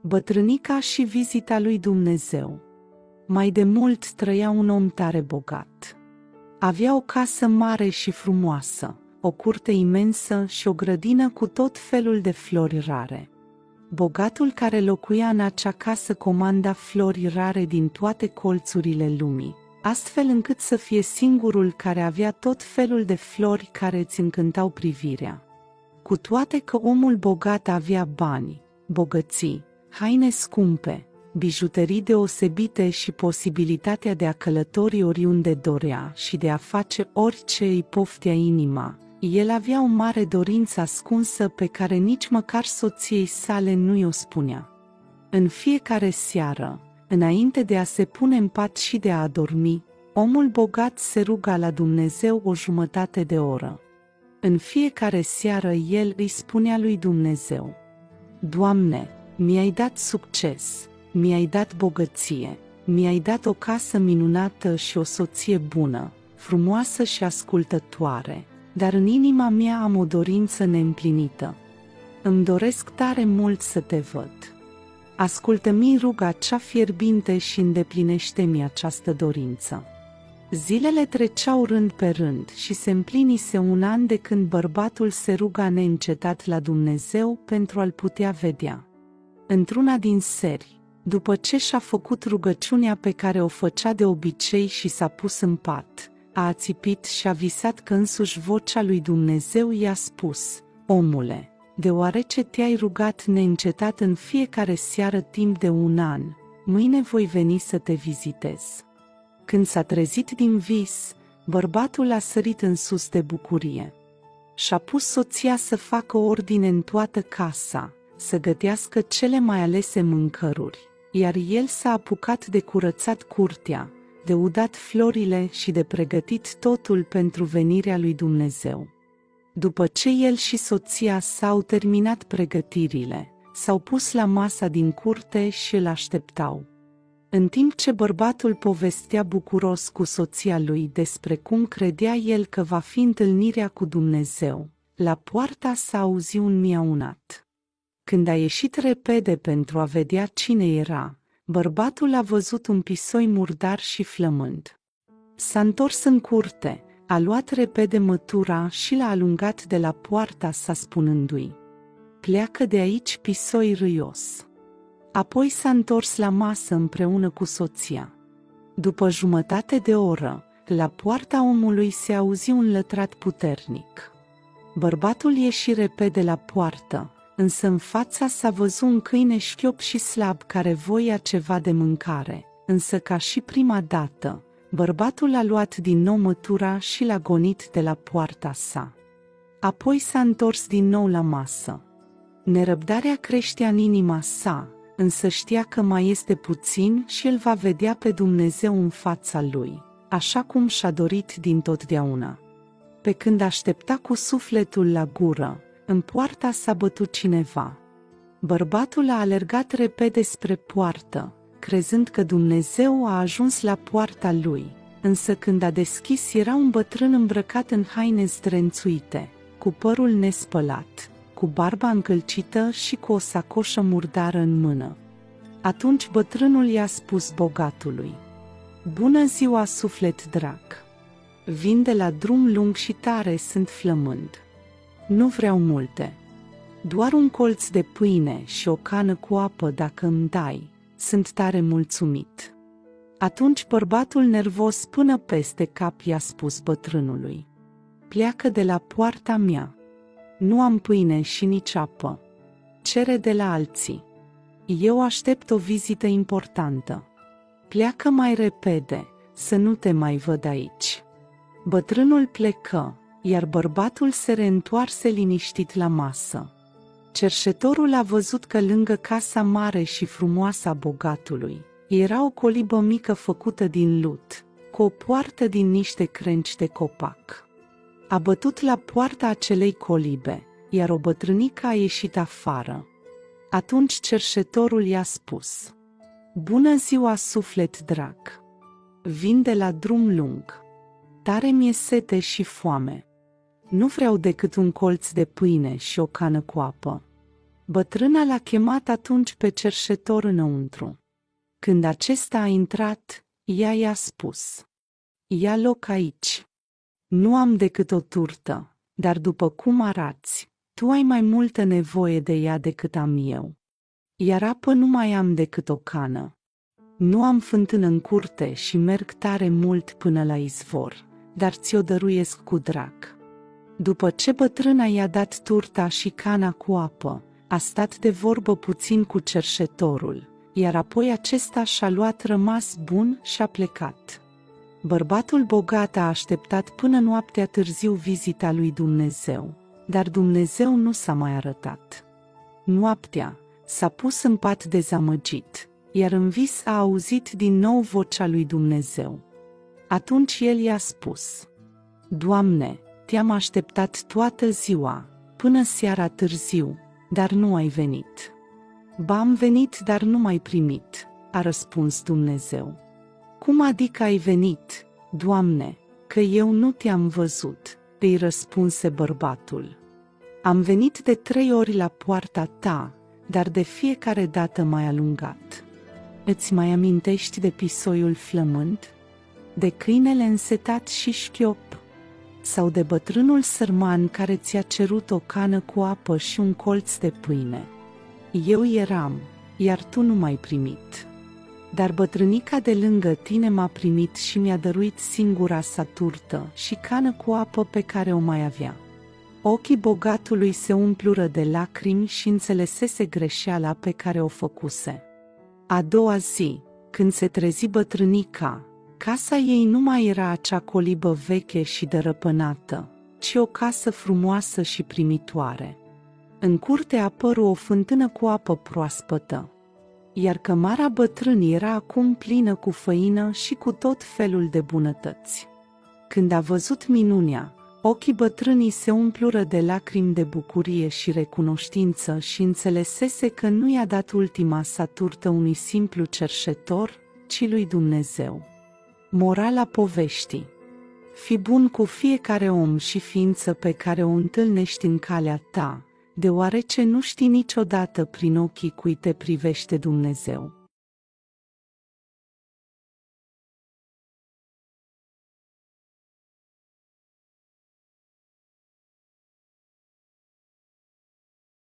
Bătrânica și vizita lui Dumnezeu. Mai de mult trăia un om tare bogat. Avea o casă mare și frumoasă, o curte imensă și o grădină cu tot felul de flori rare. Bogatul care locuia în acea casă comanda flori rare din toate colțurile lumii, astfel încât să fie singurul care avea tot felul de flori care îți încântau privirea. Cu toate că omul bogat avea bani, bogății, haine scumpe, bijuterii deosebite și posibilitatea de a călători oriunde dorea și de a face orice îi poftea inima, el avea o mare dorință ascunsă pe care nici măcar soției sale nu i-o spunea. În fiecare seară, înainte de a se pune în pat și de a adormi, omul bogat se ruga la Dumnezeu o jumătate de oră. În fiecare seară el îi spunea lui Dumnezeu: Doamne, mi-ai dat succes, mi-ai dat bogăție, mi-ai dat o casă minunată și o soție bună, frumoasă și ascultătoare, dar în inima mea am o dorință neîmplinită. Îmi doresc tare mult să te văd. Ascultă-mi ruga cea fierbinte și îndeplinește-mi această dorință. Zilele treceau rând pe rând și se împlinise un an de când bărbatul se ruga neîncetat la Dumnezeu pentru a-l putea vedea. Într-una din seri, după ce și-a făcut rugăciunea pe care o făcea de obicei și s-a pus în pat, a ațipit și a visat că însuși vocea lui Dumnezeu i-a spus: Omule, deoarece te-ai rugat neîncetat în fiecare seară timp de un an, mâine voi veni să te vizitez. Când s-a trezit din vis, bărbatul a sărit în sus de bucurie. Și-a pus soția să facă ordine în toată casa, să gătească cele mai alese mâncăruri, iar el s-a apucat de curățat curtea, de udat florile și de pregătit totul pentru venirea lui Dumnezeu. După ce el și soția s-au terminat pregătirile, s-au pus la masa din curte și îl așteptau. În timp ce bărbatul povestea bucuros cu soția lui despre cum credea el că va fi întâlnirea cu Dumnezeu, la poarta s-a auzit un miaunat. Când a ieșit repede pentru a vedea cine era, bărbatul a văzut un pisoi murdar și flămând. S-a întors în curte, a luat repede mătura și l-a alungat de la poarta sa spunându-i: Pleacă de aici, pisoi râios. Apoi s-a întors la masă împreună cu soția. După jumătate de oră, la poarta omului se auzi un lătrat puternic. Bărbatul ieși repede la poartă, însă în fața s-a văzut un câine șchiop și slab care voia ceva de mâncare, însă ca și prima dată, bărbatul a luat din nou mătura și l-a gonit de la poarta sa. Apoi s-a întors din nou la masă. Nerăbdarea creștea în inima sa, însă știa că mai este puțin și el va vedea pe Dumnezeu în fața lui, așa cum și-a dorit dintotdeauna. Pe când aștepta cu sufletul la gură, în poarta s-a bătut cineva. Bărbatul a alergat repede spre poartă, crezând că Dumnezeu a ajuns la poarta lui, însă când a deschis era un bătrân îmbrăcat în haine zdrențuite, cu părul nespălat, cu barba încălcită și cu o sacoșă murdară în mână. Atunci bătrânul i-a spus bogatului: Bună ziua, suflet drag! Vin de la drum lung și tare sunt flămând. Nu vreau multe. Doar un colț de pâine și o cană cu apă dacă îmi dai, sunt tare mulțumit. Atunci bărbatul nervos până peste cap i-a spus bătrânului: Pleacă de la poarta mea. Nu am pâine și nici apă. Cere de la alții. Eu aștept o vizită importantă. Pleacă mai repede, să nu te mai văd aici. Bătrânul plecă, iar bărbatul se reîntoarse liniștit la masă. Cerșetorul a văzut că lângă casa mare și frumoasă a bogatului era o colibă mică făcută din lut, cu o poartă din niște crengi de copac. A bătut la poarta acelei colibe, iar o bătrânică a ieșit afară. Atunci cerșetorul i-a spus: Bună ziua, suflet drag! Vin de la drum lung. Tare mi-e sete și foame. Nu vreau decât un colț de pâine și o cană cu apă. Bătrâna l-a chemat atunci pe cerșetor înăuntru. Când acesta a intrat, ea i-a spus: ia loc aici. Nu am decât o turtă, dar după cum arați, tu ai mai multă nevoie de ea decât am eu. Iar apă nu mai am decât o cană. Nu am fântână în curte și merg tare mult până la izvor, dar ți-o dăruiesc cu drag. După ce bătrâna i-a dat turta și cana cu apă, a stat de vorbă puțin cu cerșetorul, iar apoi acesta și-a luat rămas bun și a plecat. Bărbatul bogat a așteptat până noaptea târziu vizita lui Dumnezeu, dar Dumnezeu nu s-a mai arătat. Noaptea s-a pus în pat dezamăgit, iar în vis a auzit din nou vocea lui Dumnezeu. Atunci el i-a spus: Doamne, te-am așteptat toată ziua, până seara târziu, dar nu ai venit. Ba, am venit, dar nu m-ai primit, a răspuns Dumnezeu. Cum adică ai venit, Doamne, că eu nu te-am văzut? Îi răspunse bărbatul. Am venit de 3 ori la poarta ta, dar de fiecare dată m-ai alungat. Îți mai amintești de pisoiul flămând? De câinele însetat și șchiop? Sau de bătrânul sărman care ți-a cerut o cană cu apă și un colț de pâine? Eu eram, iar tu nu m-ai primit. Dar bătrânica de lângă tine m-a primit și mi-a dăruit singura sa turtă și cană cu apă pe care o mai avea. Ochii bogatului se umplură de lacrimi și înțelesese greșeala pe care o făcuse. A doua zi, când se trezi bătrânica, casa ei nu mai era acea colibă veche și dărăpânată, ci o casă frumoasă și primitoare. În curte apăru o fântână cu apă proaspătă, iar cămara bătrânii era acum plină cu făină și cu tot felul de bunătăți. Când a văzut minunea, ochii bătrânii se umplură de lacrimi de bucurie și recunoștință și înțelesese că nu i-a dat ultima sa turtă unui simplu cerșetor, ci lui Dumnezeu. Morala poveștii: fii bun cu fiecare om și ființă pe care o întâlnești în calea ta, deoarece nu știi niciodată prin ochii cui te privește Dumnezeu.